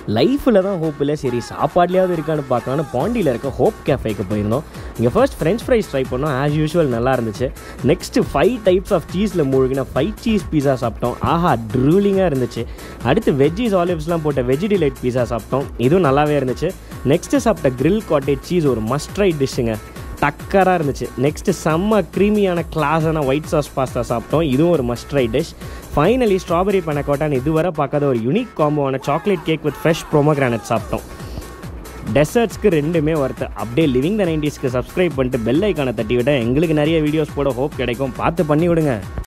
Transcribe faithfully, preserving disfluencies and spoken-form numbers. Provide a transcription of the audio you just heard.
லைஃப்பில் தான் ஹோப் இல்லை, சரி சாப்பாட்லேயாவது இருக்கான்னு பார்க்கலான்னு பாண்டியில் இருக்க ஹோப் கேஃபேக்கு போயிருந்தோம். இங்கே ஃபர்ஸ்ட் ஃப்ரெஞ்ச் ஃப்ரைஸ் ட்ரை பண்ணோம். ஆஸ் யூஷுவல் நல்லா இருந்துச்சு. நெக்ஸ்ட்டு ஃபைவ் டைப்ஸ் ஆஃப் சீஸில் மூழ்கின ஃபைவ் சீஸ் பீஸா சாப்பிட்டோம். ஆஹா, ட்ரூலிங்காக இருந்துச்சு. அடுத்து வெஜ்ஜீஸ் ஆலிவ்ஸ்லாம் போட்ட வெஜ் டிலைட் பீஸா சாப்பிட்டோம். இதுவும் நல்லாவே இருந்துச்சு. நெக்ஸ்ட்டு சாப்பிட்ட கிரில் காட்டேஜ் சீஸ் ஒரு மஸ்ட் ட்ரை டிஷ்ஷுங்க, டக்கராக இருந்துச்சு. நெக்ஸ்ட்டு செம்ம க்ரீமியான கிளாஸான ஒயிட் சாஸ் பாஸ்தா சாப்பிட்டோம். இதுவும் ஒரு must try dish. Finally strawberry பனக்கோட்டான்னு இதுவரை பார்க்காத ஒரு யூனிக் காம்போவான chocolate cake with fresh pomegranate சாப்பிட்டோம். டெசர்ட்ஸ்க்கு ரெண்டுமே ஒருத்தர். அப்படியே லிவிங் த நைன்டீஸ்க்கு சப்ஸ்கிரைப் பண்ணிட்டு பெல் ஐக்கானை தட்டி விட்டால் எங்களுக்கு நிறைய வீடியோஸ் போட ஹோப் கிடைக்கும். பார்த்து பண்ணி விடுங்க.